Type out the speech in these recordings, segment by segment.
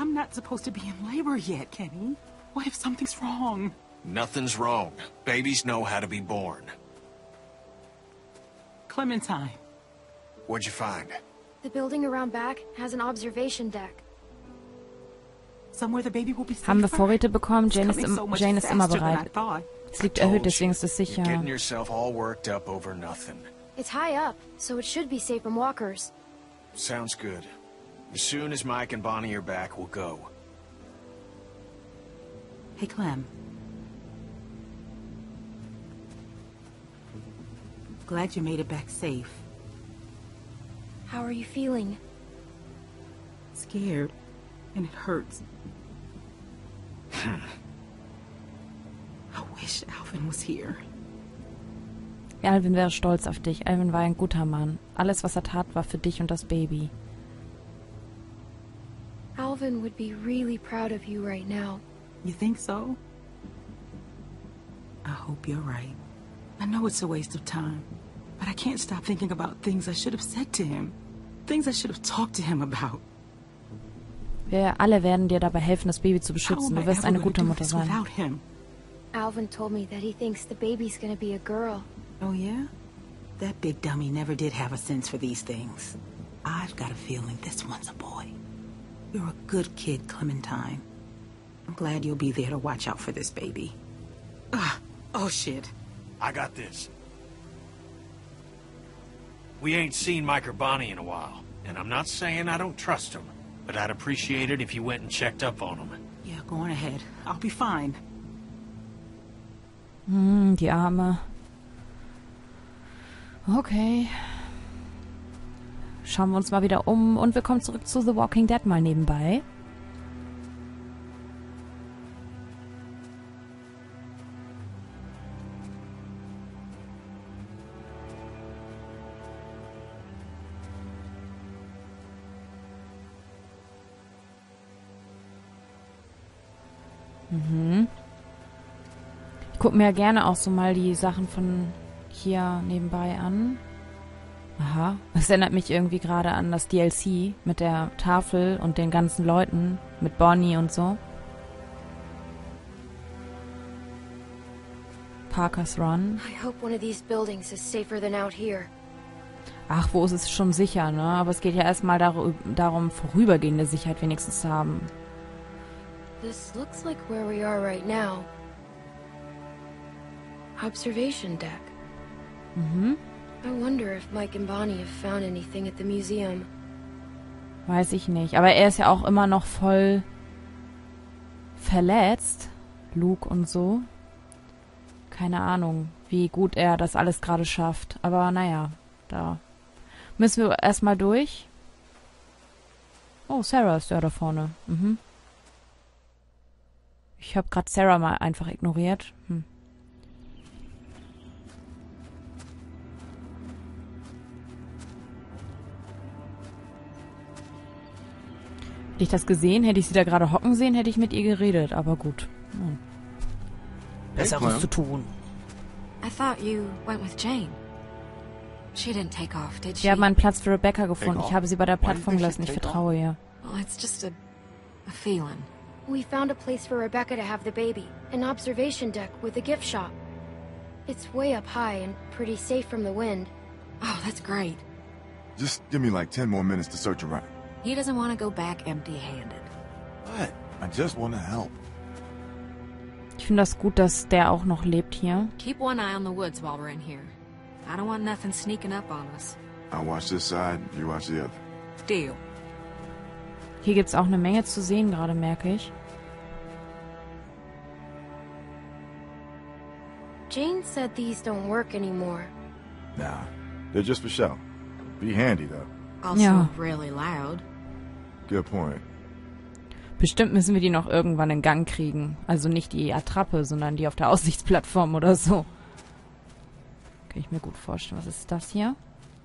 I'm not supposed to be in labor yet, Kenny. What if something's wrong? Nothing's wrong. Babies know how to be born. Clementine. What'd you find? The building around back has an observation deck. Somewhere the baby will be safer. Haben wir Vorräte bekommen? Jane ist immer bereit. Es liegt erhöht, deswegen ist es sicher. You're getting yourself all worked up over nothing. It's high up, so it should be safe from walkers. Sounds good. As soon as Mike and Bonnie are back, we'll go. Hey, Clem. Glad you made it back safe. How are you feeling? Scared. And it hurts. I wish Alvin was here. Alvin wäre stolz auf dich. Alvin war ein guter Mann. Alles, was er tat, war für dich und das Baby. Alvin would be really proud of you right now. You think so? I hope you're right. I know it's a waste of time, but I can't stop thinking about things I should have said to him. Things I should have talked to him about. Wir alle werden dir dabei helfen, das Baby zu beschützen. Du wirst eine gute Mutter sein. Alvin told me that he thinks the baby's gonna be a girl. Oh yeah? That big dummy never did have a sense for these things. I've got a feeling this one's a boy. You're a good kid, Clementine. I'm glad you'll be there to watch out for this baby. Oh shit. I got this. We ain't seen Mike or Bonnie in a while, and I'm not saying I don't trust them, but I'd appreciate it if you went and checked up on them. Yeah, go on ahead. I'll be fine. Die Arme. Okay. Schauen wir uns mal wieder um und wir kommen zurück zu The Walking Dead mal nebenbei. Ich gucke mir ja gerne auch so mal die Sachen von hier nebenbei an. Aha, es erinnert mich irgendwie gerade an das DLC mit der Tafel und den ganzen Leuten, mit Bonnie und so. Parker's Run. I hope one of these buildings is safer than out here. Ach, wo ist es schon sicher, ne? Aber es geht ja erstmal darum, vorübergehende Sicherheit wenigstens zu haben. This looks like where we are right now. Observation deck. I wonder if Mike and Bonnie have found anything at the museum. Weiß ich nicht. Aber er ist ja auch immer noch voll verletzt. Luke und so. Keine Ahnung, wie gut er das alles gerade schafft. Aber naja, da müssen wir erstmal durch. Oh, Sarah ist ja da vorne. Ich habe gerade Sarah mal einfach ignoriert. Hätte ich das gesehen, hätte ich sie da gerade hocken sehen, hätte ich mit ihr geredet. Aber gut. Besseres zu tun. I thought you went with Jane. She didn't take off, did she? Wir haben einen Platz für Rebecca gefunden. Ich habe sie bei der Plattform gelassen. Ich vertraue ihr. Well, it's just a feeling. We found a place for Rebecca to have the baby. An observation deck with a gift shop. It's way up high and pretty safe from the wind. Oh, that's great. Just give me like 10 more minutes to search around. He doesn't want to go back empty-handed. What? I just want to help. Ich finde das gut, dass der auch noch lebt hier. Keep one eye on the woods while we're in here. I don't want nothing sneaking up on us. I'll watch this side, you watch the other. Deal. Hier gibt es auch eine Menge zu sehen, gerade merke ich. Jane said these don't work anymore. Nah, they're just for show. Be handy, though. Also Ja. really loud. Good point. Bestimmt müssen wir die noch irgendwann in Gang kriegen. Also nicht die Attrappe, sondern die auf der Aussichtsplattform oder so. Kann ich mir gut vorstellen. Was ist das hier?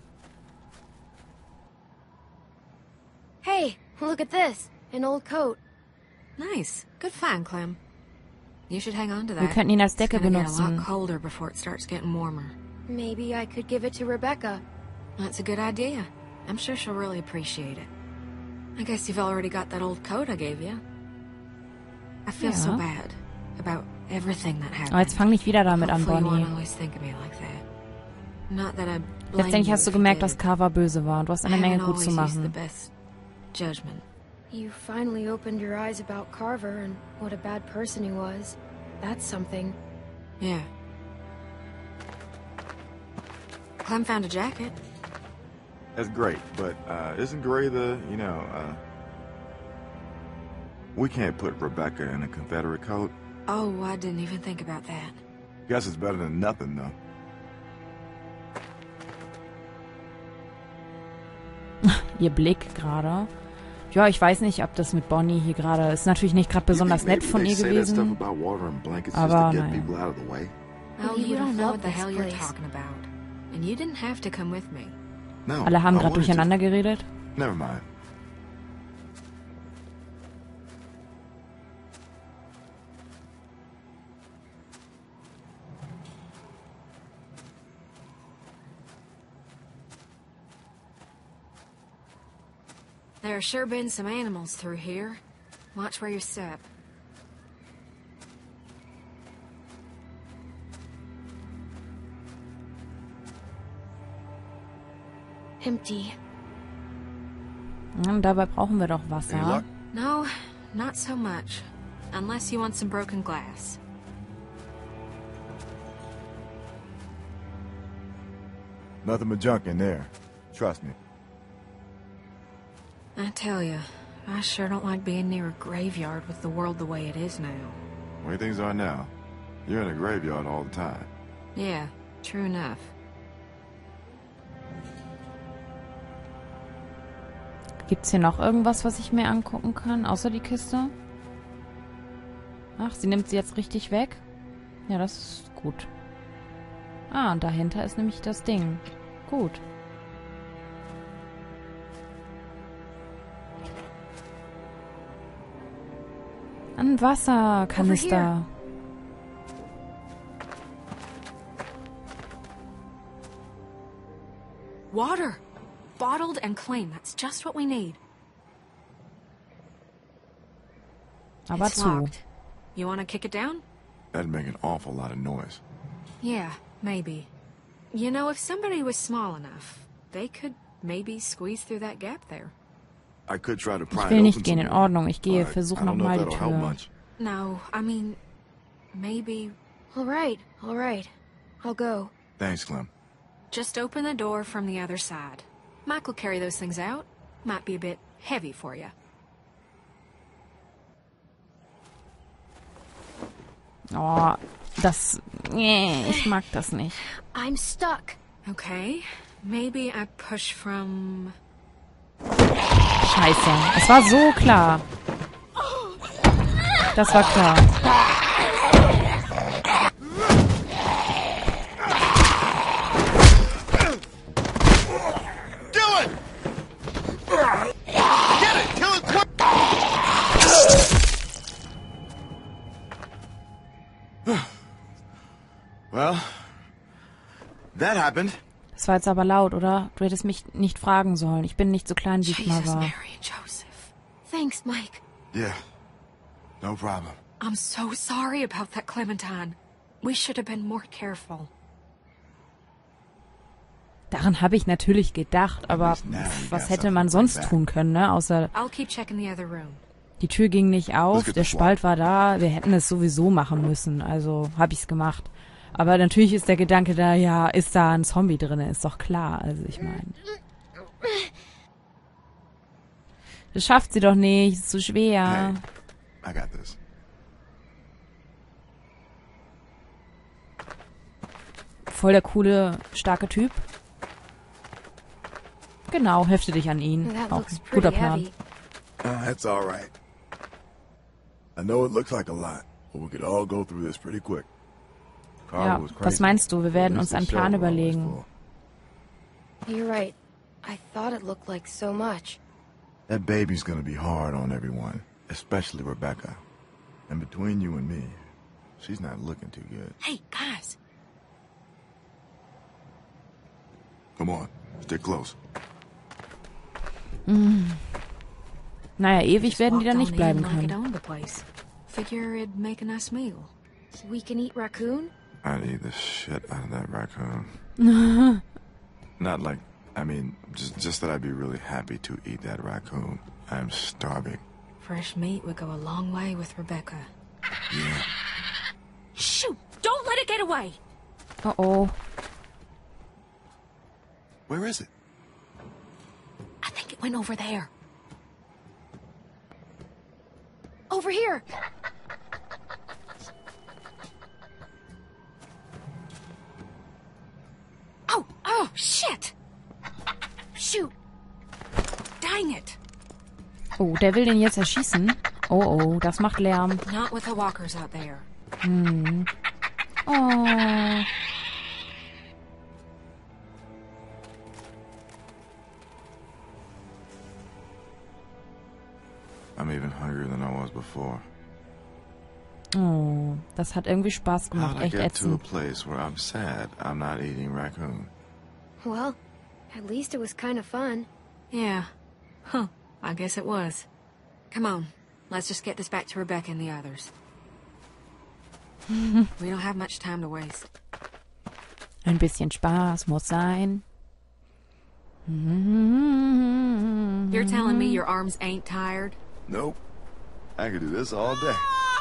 Hey, look at this. An old coat. Nice. Good find, Clem. You should hang on to that. Wir könnten ihn als It's Decke gonna get a benutzen. lot colder before it starts getting warmer. Maybe I could give it to Rebecca. That's a good idea. I'm sure she'll really appreciate it. I guess you've already got that old coat I gave you. I feel so Ja. bad about everything that happened. Aber jetzt fang nicht wieder damit an, Hopefully you Bonnie. won't always think of me like that. Not that I blame Letztendlich you hast du if you gemerkt, did. dass Carver böse war und du hast eine I Menge haven't gut zu always used the machen. best judgment. You finally opened your eyes about Carver and what a bad person he was. That's something. Yeah. Clem found a jacket. That's great, but isn't Gray we can't put Rebecca in a Confederate coat. Oh, I didn't even think about that. Guess it's better than nothing, though. Ihr Blick gerade. Ja, ich weiß nicht, ob das mit Bonnie hier gerade... Ist natürlich nicht gerade besonders nett von ihr gewesen. Aber naja. Oh, We you don't don't know love what the this hell you're place. talking about. And you didn't have to come with me. No, Alle haben I gerade wanted to. durcheinander geredet. Never mind. There sure been some animals through here. Watch where you step. Empty. Und dabei brauchen wir doch Any Wasser. luck? No, not so much. Unless you want some broken glass. Nothing but junk in there. Trust me. I tell you, I sure don't like being near a graveyard with the world the way it is now. The way things are now, you're in a graveyard all the time. Yeah, true enough. Gibt's hier noch irgendwas, was ich mir angucken kann, außer die Kiste? Ach, sie nimmt sie jetzt richtig weg? Ja, das ist gut. Ah, und dahinter ist nämlich das Ding. Gut. Ein Wasserkanister. Water! Bottled and clean. That's just what we need. Aber It's zu. locked. You want to kick it down? That'd make an awful lot of noise. Yeah, maybe. You know, if somebody was small enough, they could maybe squeeze through that gap there. I could try to pry Ich it will open nicht gehen, some in more, Ordnung. Ich gehe, but versuch I don't know nochmal if die that'll help Tür. much. No, I mean, maybe All right. I'll go. Thanks, Clem. just open the door from the other side. Mike will carry those things out. Might be a bit heavy for you. Oh, das... Nee, ich mag das nicht. I'm stuck. Okay, maybe I push from... Scheiße. Es war so klar. Das war klar. Well, that happened. Das war jetzt aber laut, oder? Du hättest mich nicht fragen sollen. Ich bin nicht so klein, wie ich mal Jesus, war. Mary and Joseph. Thanks, Mike. Yeah, no problem. I'm so sorry about that, Clementine. We should have been more careful. Daran habe ich natürlich gedacht, aber was hätte man sonst tun können, ne? Außer I'll keep checking the other room. die Tür ging nicht auf, der Spalt war da, wir hätten es sowieso machen müssen, also habe ich's gemacht. Aber natürlich ist der Gedanke da, ja, ist da ein Zombie drin, ist doch klar, also ich meine. Das schafft sie doch nicht, ist zu schwer. Hey, I got this. Voll der coole, starke Typ. Genau, hefte dich an ihn. That Auch looks ein pretty guter Plan. heavy. That's all right. I know it looks like a lot, but we could all go through this pretty quick. Carl Ja, was was crazy. meinst du? Wir werden At uns least einen the Plan shelves were always überlegen. full. You're right. I thought it looked like so much. That baby's gonna be hard on everyone, especially Rebecca. And between you and me, she's not looking too good. Hey, guys. Come on, stick close. Naja, ewig Just werden die da walked nicht on bleiben in like it können. owned the place. Figure it'd make a nice meal. We can eat raccoon? I'd eat the shit out of that raccoon. Not like, I mean, just that I'd be really happy to eat that raccoon. I'm starving. Fresh meat would go a long way with Rebecca. Yeah. Shoot! Don't let it get away! Oh oh. Where is it? I think it went over there. Over here! Oh, shit! Shoot! Dang it! Oh, der will den jetzt erschießen. Oh oh, das macht Lärm. Not with the walkers out there. Oh. I'm even hungrier than I was before. Oh, das hat irgendwie Spaß gemacht. How'd I Echt get to a ätzend. place where I'm sad I'm not eating raccoon? Well, at least it was kind of fun. Yeah. Huh. I guess it was. Come on. Let's just get this back to Rebecca and the others. We don't have much time to waste. Ein bisschen Spaß muss sein. You're telling me your arms ain't tired? Nope. I could do this all day.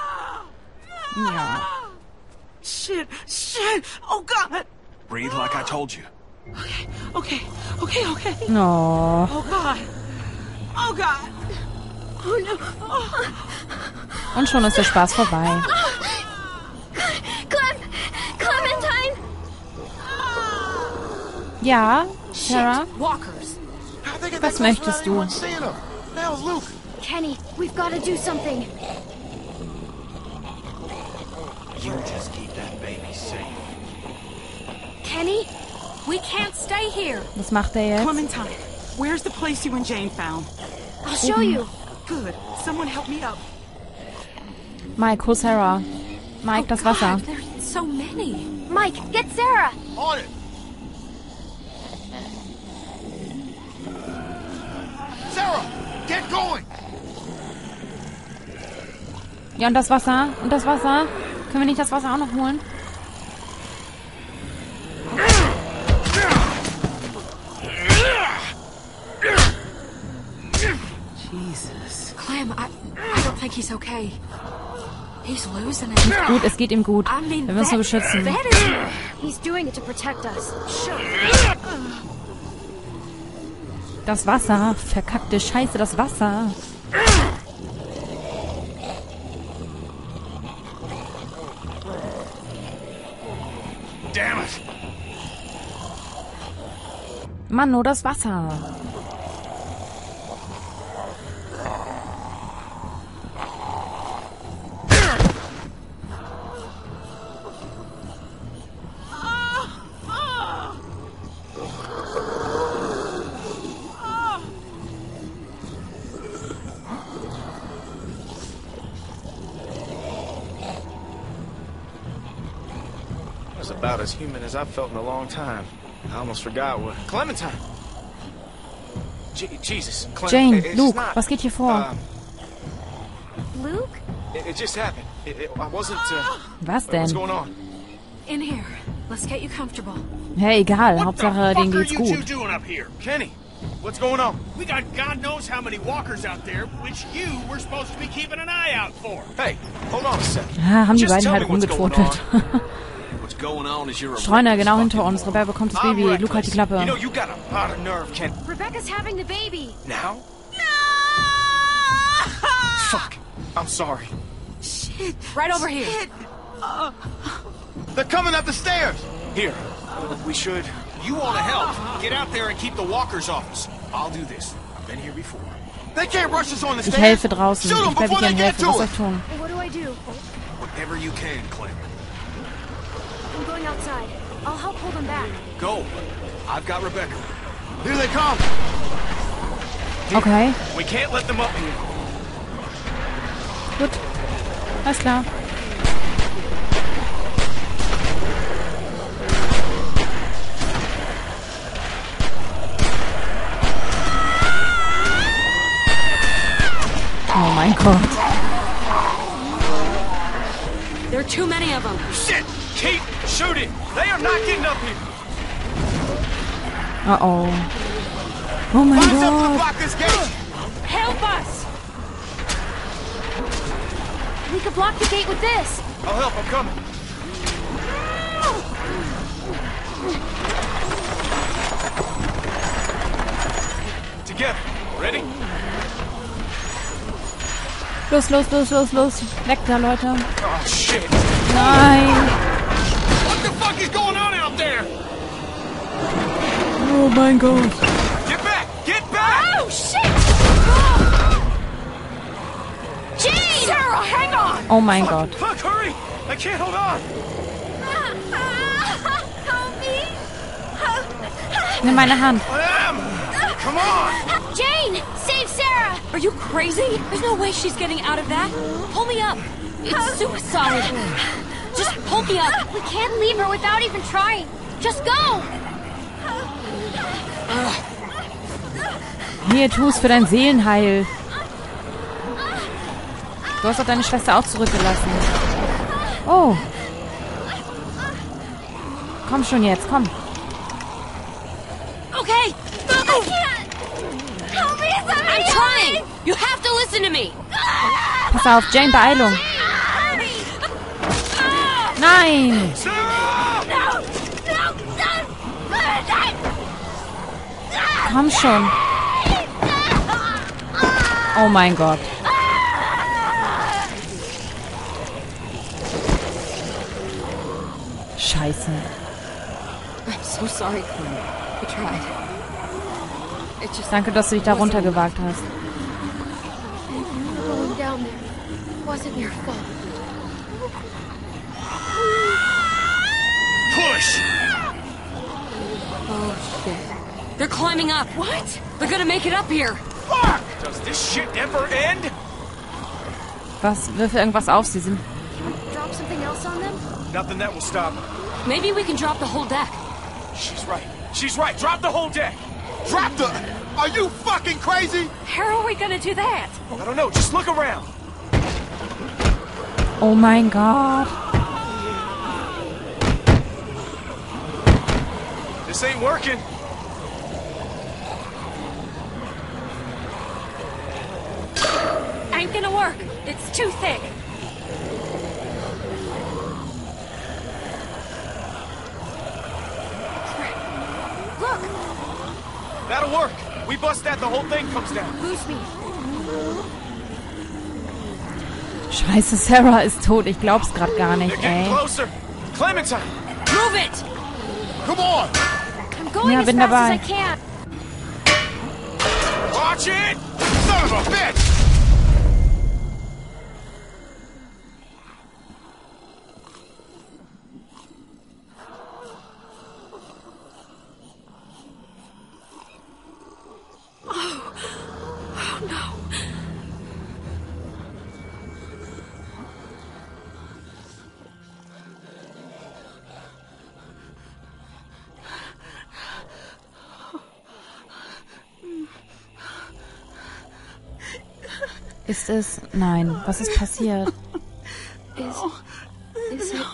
Ja. Shit! Oh, God! Breathe like I told you. Okay. Oh. Oh, God! Oh, God! Oh, no! Und schon ist der Spaß vorbei. Clementine! Ja, Sarah? Walkers! Was möchtest du? Hell's Luke. Kenny, we've got to do something. You just keep that baby safe. Kenny? We can't stay here! Was macht er jetzt? Clementine, where's the place you and Jane found? I'll show you. Good. Someone help me up. Mike, hol Sarah. Mike, das Wasser. God, there's so many. Mike, get Sarah. On it. Sarah, get going. Ja, und das Wasser? Und das Wasser? Können wir nicht das Wasser auch noch holen? Jesus. Clem, I don't think he's okay. He's losing it. Gut, es geht ihm gut. I mean, Wir müssen ihn beschützen. that is here. He's doing it to protect us. Das Wasser. Verkackte Scheiße, das Wasser. Damn it! Mann, nur das Wasser. That's about as human as I've felt in a long time. I almost forgot what... Clementine! Jesus, Clem, Jane, it's Luke, not, was geht hier vor? Luke? It just happened. I wasn't... Was What's denn? going on? In here. Let's get you comfortable. Hey, egal. What the Hauptsache, fuck denen are geht's you two gut. doing up here? Kenny, what's going on? We got God knows how many walkers out there, which you were supposed to be keeping an eye out for. Hey, hold on a second. Ah, haben die Just beiden tell halt me what's going rumgeturtelt. What's going on is you're a Streuner, reckless genau hinter fucking uns. moron. Rebecca bekommt das I'm Baby. Luke, halt die reckless. Klappe. You know, you got a lot of nerve, Ken. Rebecca's having the baby. Now? Fuck. I'm sorry. Right over here. They're coming up the stairs. Here. We should... You want to help? Get out there and keep the walkers off us. I'll do this. I've been here before. They can't rush us on the Ich stairs. helfe draußen. Shoot 'em Ich werde before dir they get helfen. to Was soll us. ich tun? What do I do? Whatever you can, Clem. I'm going outside. I'll help hold him back. Go. I've got Rebecca. Here they come. Okay, We can't let them up here. gut. Alles klar. Oh mein Gott. There are too many of them. Shit! Keep shooting! They are not getting up here! Oh. Oh mein Find something to Gott. block this gate! Help us! We could block the gate with this. I'll help, I'm coming. Together. Ready? Los. Weg da, Leute. Oh, shit. Nein. What the fuck is going on out there? Oh mein Gott. Get back! Get back! Oh, shit! Jane! Sarah, hang on! Oh mein Gott. Fuck, hurry! I can't hold on! Help me! Nimm meine Hand. I am! Come on! Jane! Save Sarah! Are you crazy? There's no way she's getting out of that. Pull me up. It's suicide. Just pull me up. We can't leave her without even trying. Just go! Hier, tu's für dein Seelenheil. Du hast doch deine Schwester auch zurückgelassen. Oh. Komm schon jetzt, komm. Okay. I can't! Help me, somebody! I'm trying. You have to listen to me. Pass auf, Jane, Beeilung. Nein. Komm schon. Oh mein Gott. Scheiße. I'm so sorry, Clem. I tried. It just Danke, dass du dich da runtergewagt hast. Going down there wasn't your fault. Push! Oh shit. They're climbing up. What? They're gonna make it up here. Fuck! Does this shit ever end? Was? Würfel irgendwas auf, sie sind... Drop something else on them? Nothing that will stop them. Maybe we can drop the whole deck. She's right. She's right. Drop the whole deck. Drop the... Are you fucking crazy? How are we gonna do that? I don't know. Just look around. Oh mein Gott. This ain't working. Ain't gonna work. It's too thick. Look! That'll work. We bust that, the whole thing comes down. Boost me. Scheiße, Sarah ist tot. Ich glaub's grad gar nicht, They're getting ey. closer. Clementine! Move it! Come on! I'm going Ja, as bin fast dabei. as I can. Watch it! Son of a bitch! Ist es... Nein. Was ist passiert? Is it...